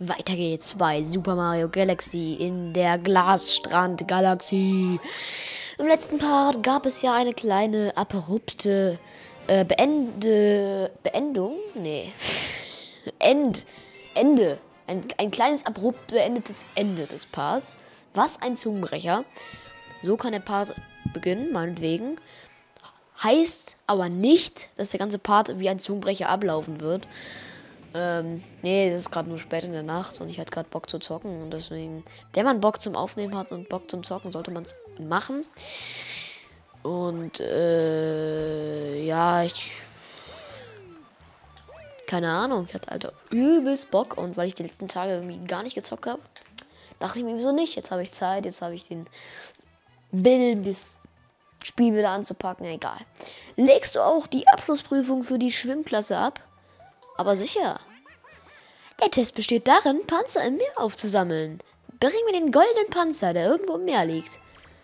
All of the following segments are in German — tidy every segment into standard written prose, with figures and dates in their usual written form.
Weiter geht's bei Super Mario Galaxy in der Glasstrand-Galaxie. Im letzten Part gab es ja eine kleine abrupte Beendung. Nee. Ende. Ein kleines abrupt beendetes Ende des Parts. Was ein Zungenbrecher. So kann der Part beginnen, meinetwegen. Heißt aber nicht, dass der ganze Part wie ein Zungenbrecher ablaufen wird. Nee, es ist gerade nur spät in der Nacht und ich hatte gerade Bock zu zocken und deswegen, wenn man Bock zum Aufnehmen hat und Bock zum Zocken, sollte man es machen. Und, ja, keine Ahnung, ich hatte Alter übelst Bock und weil ich die letzten Tage irgendwie gar nicht gezockt habe, dachte ich mir, wieso nicht? Jetzt habe ich Zeit, jetzt habe ich den Willen, das Spiel wieder anzupacken, egal. Legst du auch die Abschlussprüfung für die Schwimmklasse ab? Aber sicher. Der Test besteht darin, Panzer im Meer aufzusammeln. Bring mir den goldenen Panzer, der irgendwo im Meer liegt.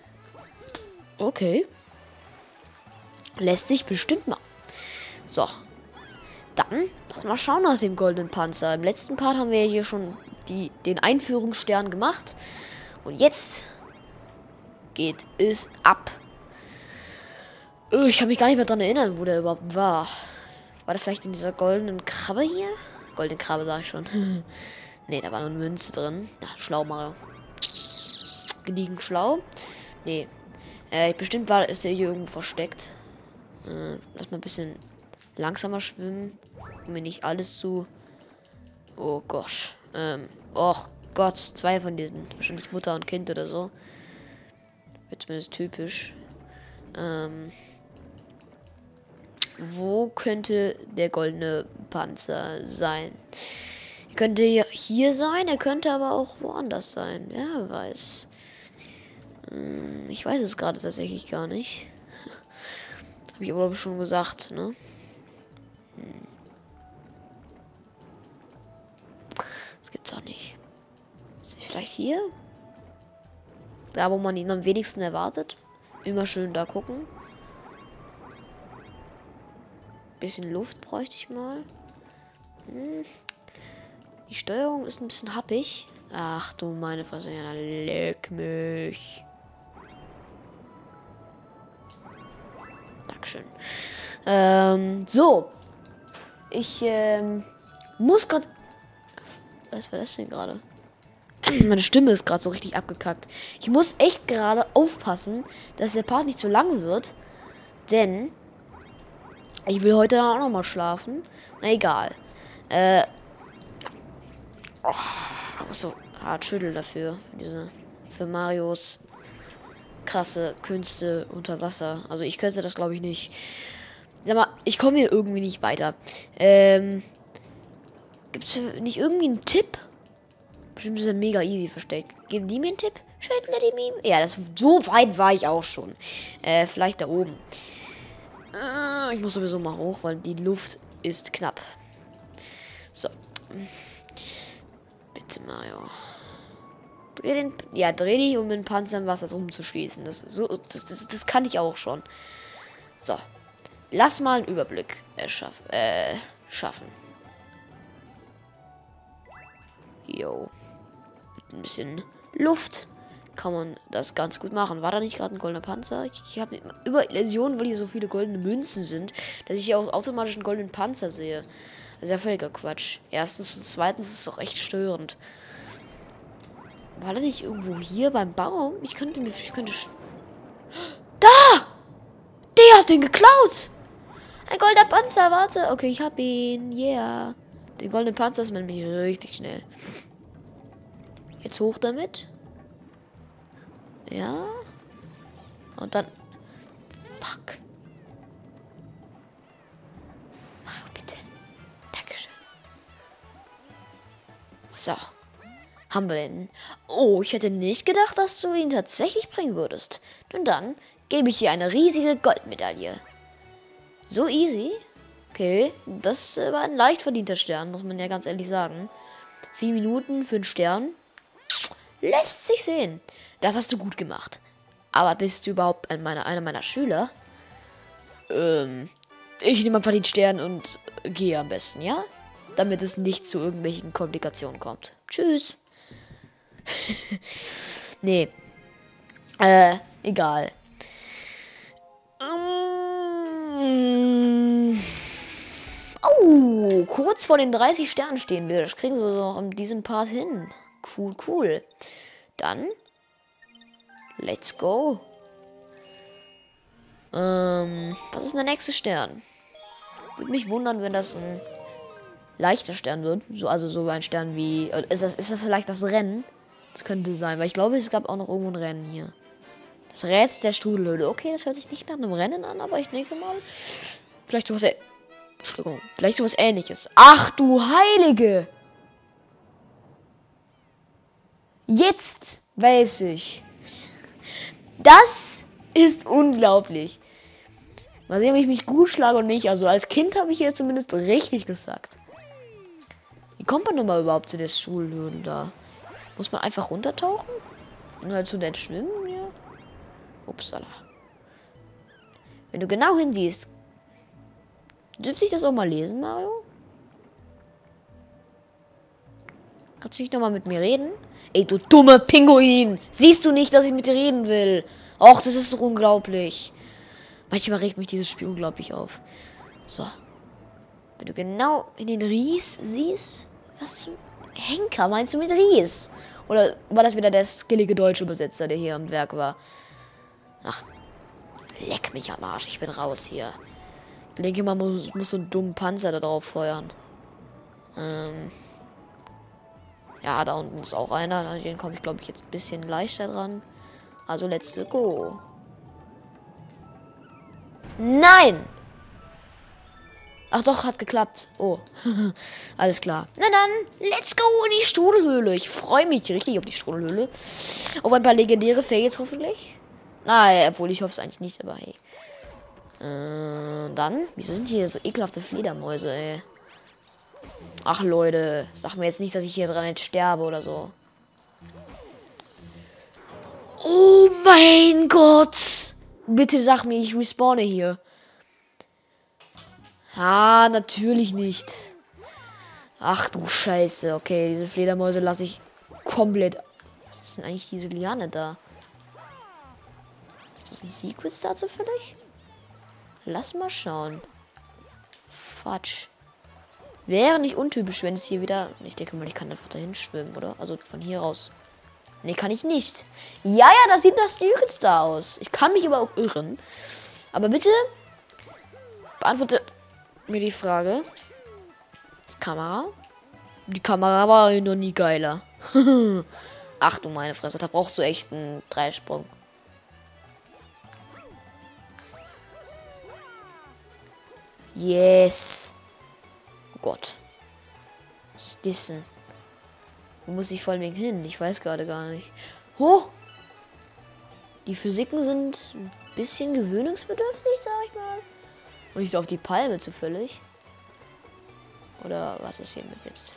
Okay. Lässt sich bestimmt machen. So. Dann lass mal schauen nach dem goldenen Panzer. Im letzten Part haben wir ja hier schon den Einführungsstern gemacht. Und jetzt geht es ab. Ich kann mich gar nicht mehr daran erinnern, wo der überhaupt war. War der vielleicht in dieser goldenen Krabbe hier? Goldene Krabbe, sag ich schon. Ne, da war nur eine Münze drin. Na, schlau mal. Gediegen schlau. Nee. Bestimmt ist er hier irgendwo versteckt. Lass mal ein bisschen langsamer schwimmen. Um mir nicht alles zu... Oh Gott. Och Gott, zwei von diesen. Wahrscheinlich Mutter und Kind oder so. Wird zumindest typisch. Wo könnte der goldene Panzer sein? Er könnte hier sein, er könnte aber auch woanders sein. Wer weiß. Ich weiß es gerade tatsächlich gar nicht. Habe ich aber schon gesagt, ne? Das gibt's auch nicht. Ist er vielleicht hier? Da, wo man ihn am wenigsten erwartet. Immer schön da gucken. Bisschen Luft bräuchte ich mal. Die Steuerung ist ein bisschen happig. Ach du meine Fresse, ja, leck mich. Dankeschön. So. Ich muss gerade... Was war das denn gerade? Meine Stimme ist gerade so richtig abgekackt. Ich muss echt gerade aufpassen, dass der Part nicht zu lang wird. Denn... ich will heute auch noch mal schlafen. Na egal. So hart schütteln dafür. Für Marios krasse Künste unter Wasser. Also ich könnte das glaube ich nicht. Sag mal, ich komme hier irgendwie nicht weiter. Gibt es nicht irgendwie einen Tipp? Bestimmt ist er mega easy versteckt. Geben die mir einen Tipp? Schüttle die mir. Ja, so weit war ich auch schon. Vielleicht da oben. Ich muss sowieso mal hoch, weil die Luft ist knapp. So. Bitte, Mario. Dreh dich, um den Panzer im Wasser rumzuschießen. Das kann ich auch schon. So. Lass mal einen Überblick schaffen. Jo. Mit ein bisschen Luft kann man das ganz gut machen. War da nicht gerade ein goldener Panzer? Ich habe über Illusionen, weil hier so viele goldene Münzen sind, dass ich hier auch automatisch einen goldenen Panzer sehe. Das ist ja völliger Quatsch. Erstens und zweitens ist es auch echt störend. War da nicht irgendwo hier beim Baum? Ich könnte... Da! Der hat den geklaut! Ein goldener Panzer, warte. Okay, ich hab ihn. Yeah. Den goldenen Panzer ist man nämlich richtig schnell. Jetzt hoch damit. Ja. Und dann... Fuck. Mario, bitte. Dankeschön. So. Haben wir den. Oh, ich hätte nicht gedacht, dass du ihn tatsächlich bringen würdest. Nun dann, gebe ich dir eine riesige Goldmedaille. So easy. Okay, das war ein leicht verdienter Stern, muss man ja ganz ehrlich sagen. 4 Minuten für einen Stern. Lässt sich sehen. Das hast du gut gemacht. Aber bist du überhaupt einer meiner Schüler? Ich nehme einfach den Stern und gehe am besten, ja? damit es nicht zu irgendwelchen Komplikationen kommt. Tschüss. Nee. Egal. Oh, kurz vor den 30 Sternen stehen wir. Das kriegen wir noch in diesem Part hin. Cool, cool. Dann, let's go. Was ist der nächste Stern? Würde mich wundern, wenn das ein leichter Stern wird. Also so ein Stern wie... Ist das vielleicht das Rennen? Das könnte sein, weil ich glaube, es gab auch noch irgendwo ein Rennen hier. Das Rätsel der Strudelhöhle. Okay, das hört sich nicht nach einem Rennen an, aber ich denke mal... Vielleicht sowas... Entschuldigung. Vielleicht sowas Ähnliches. Ach du Heilige! Jetzt weiß ich. Das ist unglaublich. Mal sehen, ob ich mich gut schlage oder nicht. Also als Kind habe ich hier zumindest richtig gesagt. Wie kommt man denn mal überhaupt zu der Strudelhöhle da? Muss man einfach runtertauchen? Und halt zu nett schwimmen hier? Upsala. Wenn du genau hinsiehst. Dürfte ich das auch mal lesen, Mario? Kannst du nicht nochmal mit mir reden? Ey, du dummer Pinguin! Siehst du nicht, dass ich mit dir reden will? Och, das ist doch unglaublich. Manchmal regt mich dieses Spiel unglaublich auf. So. Wenn du genau in den Ries siehst. Was zum Henker meinst du mit Ries? Oder war das wieder der skillige deutsche Übersetzer, der hier am Werk war? Ach, leck mich am Arsch. Ich bin raus hier. Ich denke, man muss so einen dummen Panzer da drauf feuern. Ja, da unten ist auch einer. An den komme ich, glaube ich, jetzt ein bisschen leichter dran. Also, let's go. Nein! Ach doch, hat geklappt. Oh, alles klar. Na dann, let's go in die Strudelhöhle. Ich freue mich richtig auf die Strudelhöhle. Auf ein paar legendäre Fails hoffentlich. Nein, obwohl ich hoffe es eigentlich nicht, aber hey. Dann, wieso sind hier so ekelhafte Fledermäuse, ey? Ach Leute, sag mir jetzt nicht, dass ich hier dran jetzt sterbe oder so. Oh mein Gott! Bitte sag mir, ich respawne hier. Ah, natürlich nicht. Ach du Scheiße. Okay, diese Fledermäuse lasse ich komplett... Was ist denn eigentlich diese Liane da? Ist das ein Secret Star zufällig? Lass mal schauen. Fatsch. Wäre nicht untypisch, wenn es hier wieder... Ich denke mal, ich kann einfach dahin schwimmen, oder? Also von hier aus. Nee, kann ich nicht. Ja, das sieht nach Secret Star aus. Ich kann mich aber auch irren. Aber bitte beantworte mir die Frage. Die Kamera. Die Kamera war noch nie geiler. Ach du meine Fresse, da brauchst du echt einen Dreisprung. Yes. Oh Gott. Was ist das denn? Wo muss ich vor allem hin? Ich weiß gerade gar nicht. Oh! Die Physiken sind ein bisschen gewöhnungsbedürftig, sag ich mal. Und nicht auf die Palme zufällig. Oder was ist hier mit jetzt?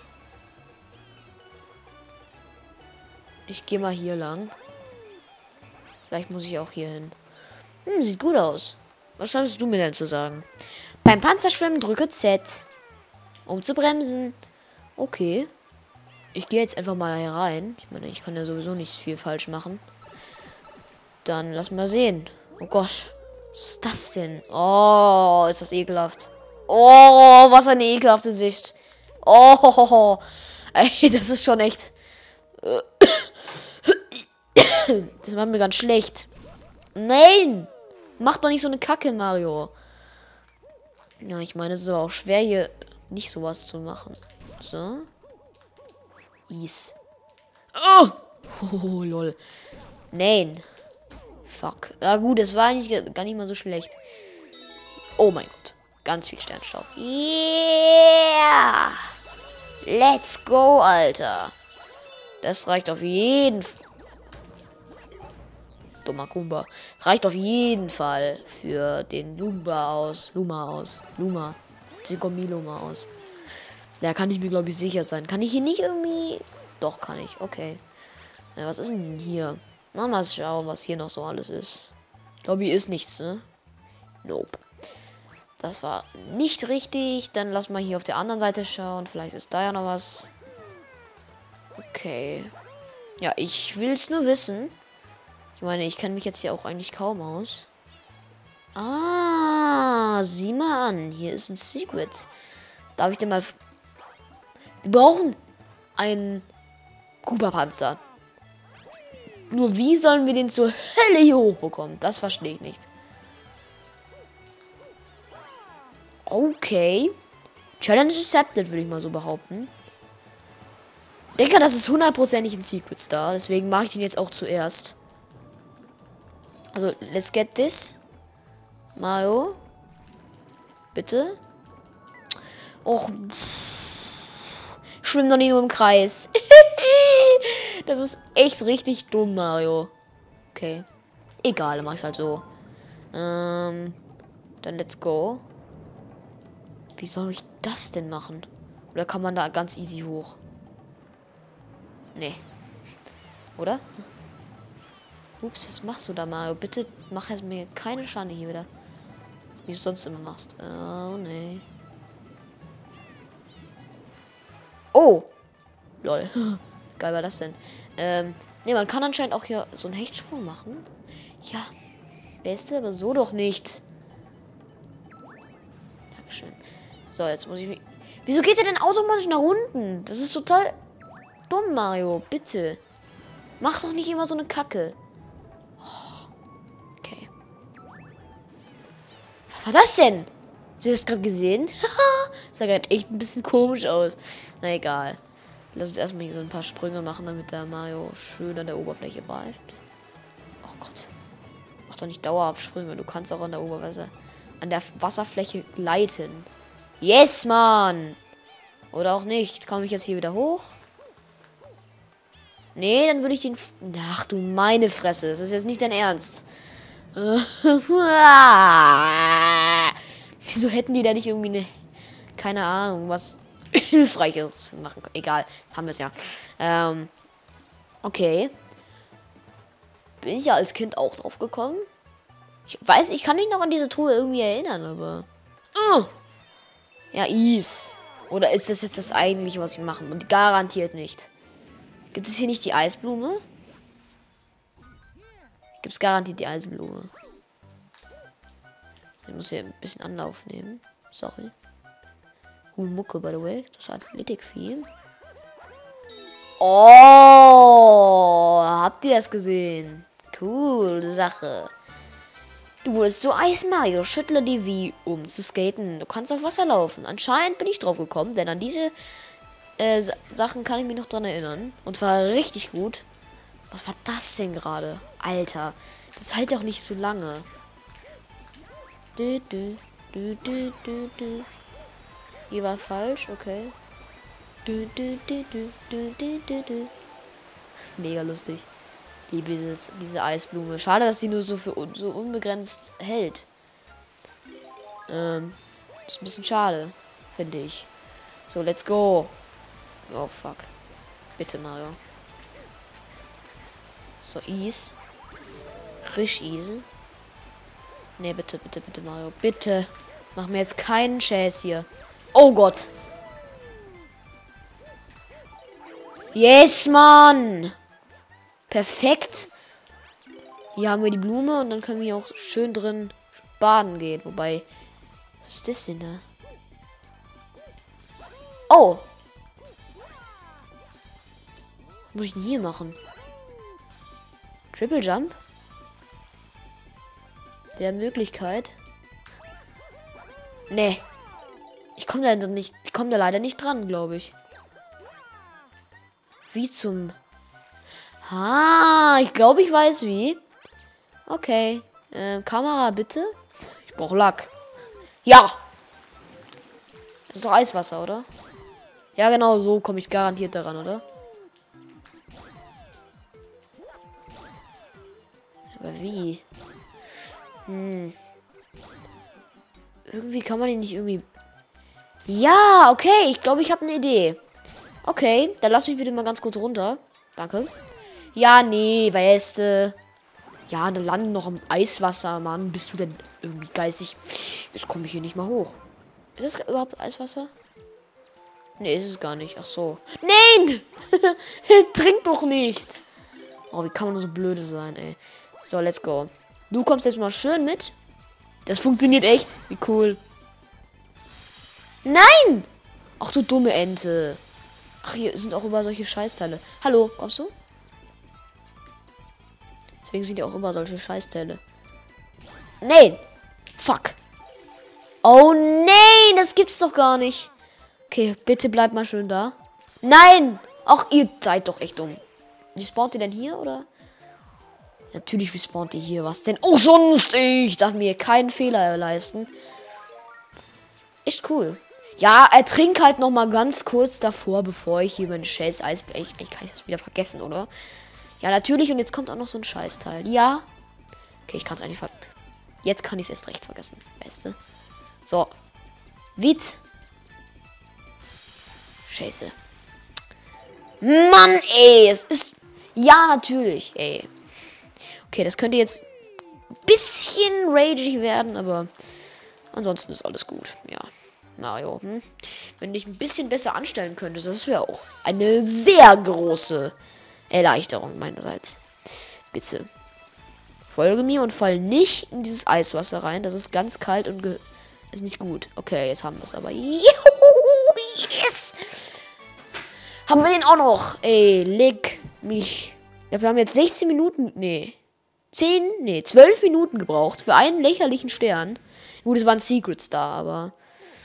Ich gehe mal hier lang. Vielleicht muss ich auch hier hin. Sieht gut aus. Was hast du mir denn zu sagen? Beim Panzerschwimmen drücke Z. Um zu bremsen. Okay. Ich gehe jetzt einfach mal hier rein. Ich meine, ich kann ja sowieso nicht viel falsch machen. Dann lass mal sehen. Oh Gott. Was ist das denn? Oh, ist das ekelhaft. Oh, was eine ekelhafte Sicht. Oh, ey, das ist schon echt... Das macht mir ganz schlecht. Nein! Mach doch nicht so eine Kacke, Mario. Ja, ich meine, es ist aber auch schwer, hier nicht sowas zu machen. So. Oh! Oh, lol. Nein. Fuck. Ja gut, es war eigentlich gar nicht mal so schlecht. Oh mein Gott. Ganz viel Sternstaub. Yeah! Let's go, Alter. Das reicht auf jeden Fall. Dummer Kumba. Das reicht auf jeden Fall für den Luma aus. Sigomiluma aus. Da kann ich mir, glaube ich, sicher sein. Kann ich hier nicht irgendwie... Doch, kann ich. Okay. Ja, was ist denn hier? Na, mal schauen, was hier noch so alles ist. Ich glaube, hier ist nichts, ne? Nope. Das war nicht richtig. Dann lass mal hier auf der anderen Seite schauen. Vielleicht ist da ja noch was. Okay. Ja, ich will es nur wissen. Ich meine, ich kenne mich jetzt hier auch eigentlich kaum aus. Ah, sieh mal an. Hier ist ein Secret. Darf ich denn mal... Wir brauchen einen Cooper-Panzer. Nur wie sollen wir den zur Hölle hier hochbekommen? Das verstehe ich nicht. Okay. Challenge accepted, würde ich mal so behaupten. Ich denke, das ist hundertprozentig ein Secret Star. Deswegen mache ich den jetzt auch zuerst. Also, let's get this. Mario. Bitte. Och. Schwimm doch nicht nur im Kreis. Das ist echt richtig dumm, Mario. Okay. Egal, dann mach ich's halt so. Dann let's go. Wie soll ich das denn machen? Oder kann man da ganz easy hoch? Nee. Oder? Ups, was machst du da, Mario? Bitte mach jetzt mir keine Schande hier wieder. Wie du sonst immer machst. Oh, nee. Oh! Lol. Geil war das denn? Nee, man kann anscheinend auch hier so einen Hechtsprung machen. Ja. Beste, aber so doch nicht. Dankeschön. So, jetzt muss ich mich... Wieso geht er denn automatisch nach unten? Das ist total dumm, Mario. Bitte. Mach doch nicht immer so eine Kacke. Oh. Okay. Was war das denn? Habt ihr das gerade gesehen? Das sah gerade echt ein bisschen komisch aus. Na egal. Lass uns erstmal hier so ein paar Sprünge machen, damit der Mario schön an der Oberfläche bleibt. Oh Gott. Mach doch nicht dauerhaft Sprünge. Du kannst auch an der Wasserfläche gleiten. Yes, Mann! Oder auch nicht. Komme ich jetzt hier wieder hoch? Nee, dann würde ich den... Ach du meine Fresse. Das ist jetzt nicht dein Ernst. Wieso hätten die da nicht irgendwie eine... Keine Ahnung, was Hilfreiches machen können. Egal, haben wir es ja. Okay. Bin ich ja als Kind auch drauf gekommen. Ich weiß, ich kann mich noch an diese Truhe irgendwie erinnern, aber... Ja, Ease. Oder ist das jetzt das eigentliche, was ich machen? Und garantiert nicht. Gibt es hier nicht die Eisblume? Gibt es garantiert die Eisblume. Ich muss hier ein bisschen Anlauf nehmen. Sorry. Mucke, by the way. Das Athletikvieh. Oh, habt ihr das gesehen? Cool Sache. Du wurdest so Eis, Mario. Schüttle die wie, um zu skaten. Du kannst auf Wasser laufen. Anscheinend bin ich drauf gekommen, denn an diese Sachen kann ich mich noch dran erinnern. Und zwar richtig gut. Was war das denn gerade? Alter, das hält doch nicht so lange. Hier war falsch, okay. Mega lustig. Ich liebe diese Eisblume. Schade, dass sie nur so für so unbegrenzt hält. Ist ein bisschen schade, finde ich. So, let's go. Oh, fuck. Bitte, Mario. So, Ease. Frisch Ease. Nee, bitte, bitte, bitte, Mario. Bitte. Mach mir jetzt keinen Scheiß hier. Oh Gott. Yes, Mann. Perfekt. Hier haben wir die Blume und dann können wir hier auch schön drin baden gehen. Wobei, was ist das denn da? Oh. Was muss ich denn hier machen? Triple Jump? Der Möglichkeit. Nee. Ich komme da leider nicht dran, glaube ich. Wie zum... Ich glaube, ich weiß wie. Okay. Kamera, bitte. Ich brauche Lack. Ja! Das ist doch Eiswasser, oder? Ja, genau, so komme ich garantiert daran, oder? Aber wie? Irgendwie kann man den nicht irgendwie... Ja, okay. Ich glaube, ich habe eine Idee. Okay, dann lass mich bitte mal ganz kurz runter. Danke. Ja, nee, weißt du. Ja, dann lande noch im Eiswasser, Mann. Bist du denn irgendwie geistig? Jetzt komme ich hier nicht mal hoch. Ist das überhaupt Eiswasser? Nee, ist es gar nicht. Ach so. Nein! Trink doch nicht! Oh, wie kann man nur so blöde sein, ey. So, let's go. Du kommst jetzt mal schön mit. Das funktioniert echt. Wie cool. Nein! Ach, du dumme Ente. Ach, hier sind auch immer solche Scheißteile. Hallo, kommst du? Deswegen sind ja auch immer solche Scheißteile. Nein! Fuck. Oh nein, das gibt's doch gar nicht. Okay, bitte bleib mal schön da. Nein! Ach, ihr seid doch echt dumm. Wie spawnt ihr denn hier, oder? Natürlich, wie spawnt ihr hier? Was denn? Oh, sonst! Ich darf mir keinen Fehler leisten. Echt cool. Ja, ertrink halt noch mal ganz kurz davor, bevor ich hier meine scheiß Eisblech... Ich kann das wieder vergessen, oder? Ja, natürlich. Und jetzt kommt auch noch so ein Scheißteil. Ja. Okay, ich kann es eigentlich Jetzt kann ich es erst recht vergessen. Beste. So. Witz. Scheiße. Mann, ey. Es ist... Ja, natürlich, ey. Okay, das könnte jetzt ein bisschen ragig werden, aber ansonsten ist alles gut. Ja. Mario, wenn du dich ein bisschen besser anstellen könntest, das wäre auch eine sehr große Erleichterung meinerseits. Bitte. Folge mir und fall nicht in dieses Eiswasser rein. Das ist ganz kalt und ist nicht gut. Okay, jetzt haben wir es aber. Juhu, yes! Haben wir den auch noch? Ey, leg mich. Ja, wir haben jetzt 16 Minuten. Nee. 12 Minuten gebraucht für einen lächerlichen Stern. Gut, es waren Secrets da, aber.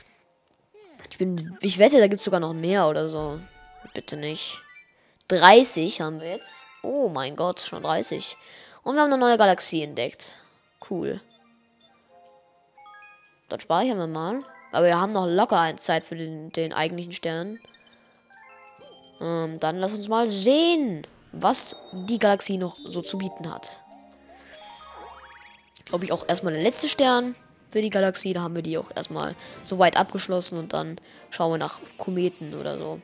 Ich wette, da gibt es sogar noch mehr oder so. Bitte nicht. 30 haben wir jetzt. Oh mein Gott, schon 30. Und wir haben eine neue Galaxie entdeckt. Cool. Dort speichern wir mal. Aber wir haben noch locker eine Zeit für den eigentlichen Stern. Dann lass uns mal sehen, was die Galaxie noch so zu bieten hat. Glaube ich auch erstmal der letzte Stern für die Galaxie. Da haben wir die auch erstmal so weit abgeschlossen und dann schauen wir nach Kometen oder so.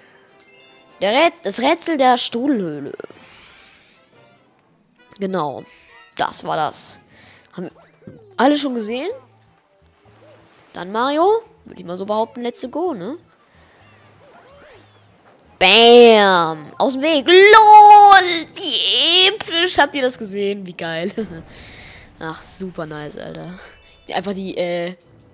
Das Rätsel der Strudelhöhle. Genau. Das war das. Haben wir alle schon gesehen? Dann Mario. Würde ich mal so behaupten, let's go, ne? Bam! Aus dem Weg. LOL! Wie episch! Habt ihr das gesehen? Wie geil. Ach, super nice, Alter. Einfach den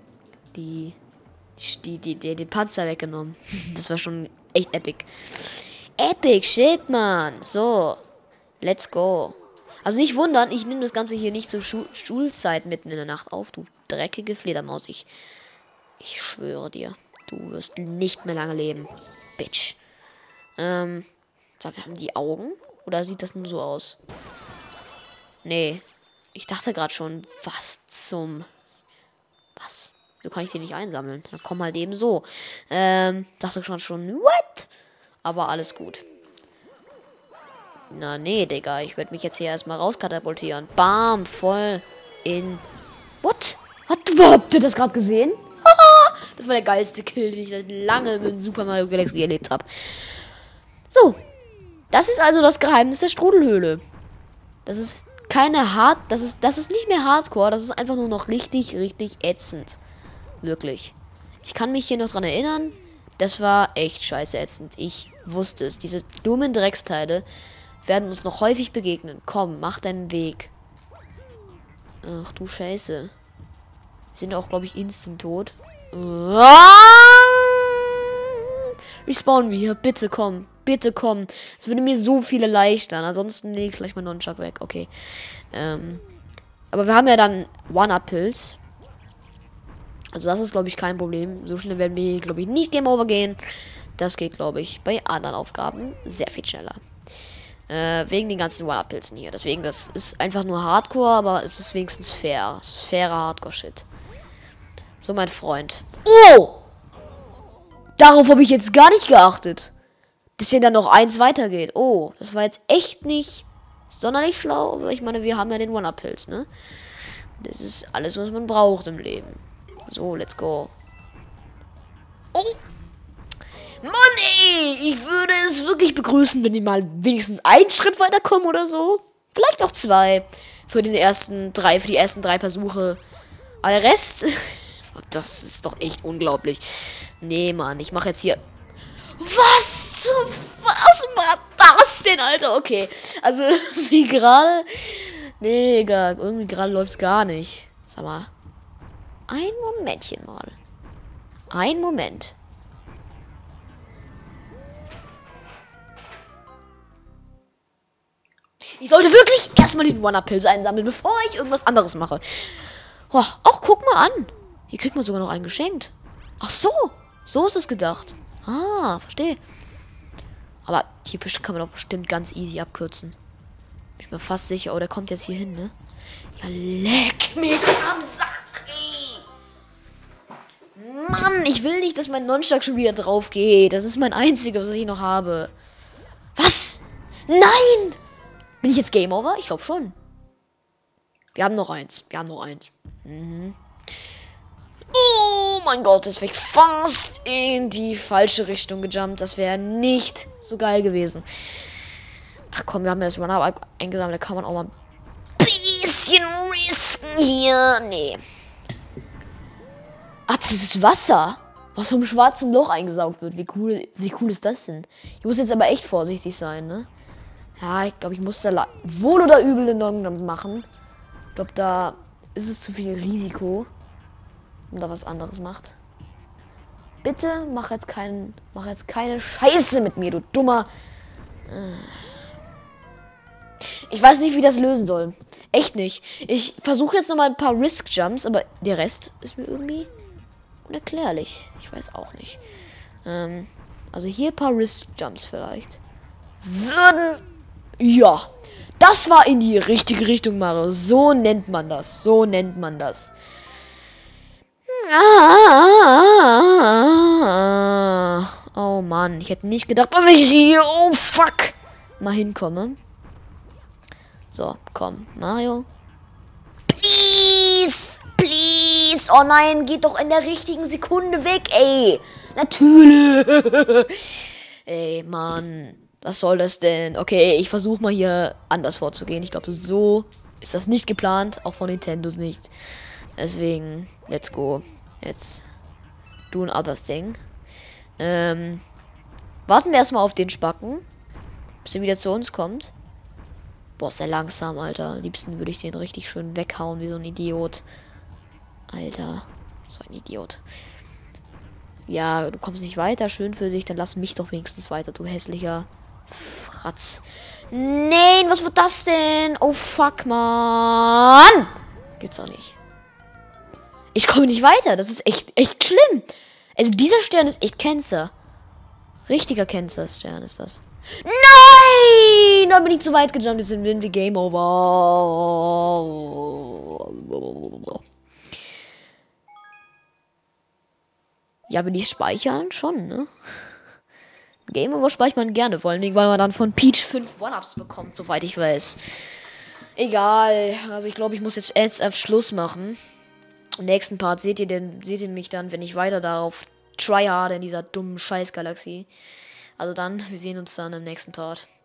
Panzer weggenommen. Das war schon echt epic. Epic shit, Mann. So. Let's go. Also nicht wundern, ich nehme das Ganze hier nicht zur Schulzeit mitten in der Nacht auf, du dreckige Fledermaus. Ich schwöre dir, du wirst nicht mehr lange leben. Bitch. So, wir haben die Augen? Oder sieht das nur so aus? Nee. Ich dachte gerade schon, was zum... Was? So kann ich den nicht einsammeln. Dann komm halt eben so. Dachte schon, what? Aber alles gut. Na nee, Digga. Ich werde mich jetzt hier erstmal rauskatapultieren. Bam, voll in... What? Habt ihr das gerade gesehen? Das war der geilste Kill, den ich seit langem in Super Mario Galaxy erlebt habe. So. Das ist also das Geheimnis der Strudelhöhle. Das ist keine das ist nicht mehr Hardcore. Das ist einfach nur noch richtig, richtig ätzend. Wirklich. Ich kann mich hier noch dran erinnern. Das war echt scheiße ätzend. Ich wusste es. Diese dummen Drecksteile werden uns noch häufig begegnen. Komm, mach deinen Weg. Ach du Scheiße. Wir sind auch, glaube ich, instant tot. Respawnen wir hier. Bitte komm. Bitte komm. Es würde mir so viel erleichtern. Ansonsten lege ich gleich mal Nunchuck weg. Okay. Aber wir haben ja dann One-Up-Pills. Also das ist, glaube ich, kein Problem. So schnell werden wir, glaube ich, nicht Game Over gehen. Das geht, glaube ich, bei anderen Aufgaben sehr viel schneller. Wegen den ganzen One-Up-Pilzen hier. Deswegen, das ist einfach nur Hardcore, aber es ist wenigstens fair. Es ist fairer Hardcore-Shit. So, mein Freund. Oh! Darauf habe ich jetzt gar nicht geachtet. Dass hier dann noch eins weitergeht. Oh, das war jetzt echt nicht sonderlich schlau. Aber ich meine, wir haben ja den One-Up-Pilz, ne? Das ist alles, was man braucht im Leben. So, let's go. Oh! Mann, ey! Ich würde es wirklich begrüßen, wenn die mal wenigstens einen Schritt weiterkommen oder so. Vielleicht auch 2. Für die ersten drei Versuche. Aber der Rest. Das ist doch echt unglaublich. Nee, Mann, ich mache jetzt hier. Was war das denn, Alter? Okay. Also, wie gerade. Nee, egal. Irgendwie gerade läuft's gar nicht. Sag mal. Ein Momentchen mal. Ein Moment. Ich sollte wirklich erstmal den One-Up-Pilz einsammeln, bevor ich irgendwas anderes mache. Oh, auch guck mal an. Hier kriegt man sogar noch einen geschenkt. Ach so. So ist es gedacht. Ah, verstehe. Aber die kann man doch bestimmt ganz easy abkürzen. Bin ich mir fast sicher. Oh, der kommt jetzt hier hin, ne? Ja, leck mich am Sack, ey. Mann, ich will nicht, dass mein Nonstag schon wieder drauf geht. Das ist mein einziges, was ich noch habe. Was? Nein! Bin ich jetzt Game Over? Ich glaube schon. Wir haben noch eins. Mhm. Oh mein Gott, jetzt wäre ich fast in die falsche Richtung gejumpt. Das wäre nicht so geil gewesen. Ach komm, wir haben ja das Run-Up eingesammelt. Da kann man auch mal ein bisschen risken hier. Nee. Ach, das ist Wasser. Was vom schwarzen Loch eingesaugt wird. Wie cool ist das denn? Ich muss jetzt aber echt vorsichtig sein, ne? Ja, ich glaube, ich muss da wohl oder übel den Long machen. Ich glaube, da ist es zu viel Risiko, wenn da was anderes macht. Bitte mach jetzt keine Scheiße mit mir, du dummer. Ich weiß nicht, wie das lösen soll. Echt nicht. Ich versuche jetzt nochmal ein paar Risk-Jumps, aber der Rest ist mir irgendwie unerklärlich. Ich weiß auch nicht. Also hier ein paar Risk-Jumps vielleicht. Ja. Das war in die richtige Richtung, Mario. So nennt man das. Oh Mann, ich hätte nicht gedacht, dass ich hier, oh fuck, mal hinkomme. So, komm, Mario. Please, please. Oh nein, geht doch in der richtigen Sekunde weg, ey. Natürlich. Ey, Mann. Was soll das denn? Okay, ich versuche mal hier anders vorzugehen. Ich glaube, so ist das nicht geplant. Auch von Nintendos nicht. Deswegen, let's go. Jetzt do another thing. Warten wir erstmal auf den Spacken. Bis er wieder zu uns kommt. Boah, ist der langsam, Alter. Am liebsten würde ich den richtig schön weghauen, wie so ein Idiot. Alter. So ein Idiot. Ja, du kommst nicht weiter. Schön für dich. Dann lass mich doch wenigstens weiter, du hässlicher Fratz. Nein, was wird das denn? Oh, fuck, Mann. Gibt's doch nicht. Ich komme nicht weiter. Das ist echt schlimm. Also, dieser Stern ist echt Cancer. Richtiger Cancer-Stern ist das. Nein! Da bin ich zu weit gejumpt. Jetzt sind wir Game Over. Ja, will ich speichern? Schon, ne? Game Over speichert man gerne. Vor allem, weil man dann von Peach 5 One-Ups bekommt, soweit ich weiß. Egal. Also, ich glaube, ich muss jetzt auf Schluss machen. Im nächsten Part seht ihr mich dann, wenn ich weiter darauf tryhard in dieser dummen Scheiß-Galaxie. Also dann, wir sehen uns dann im nächsten Part.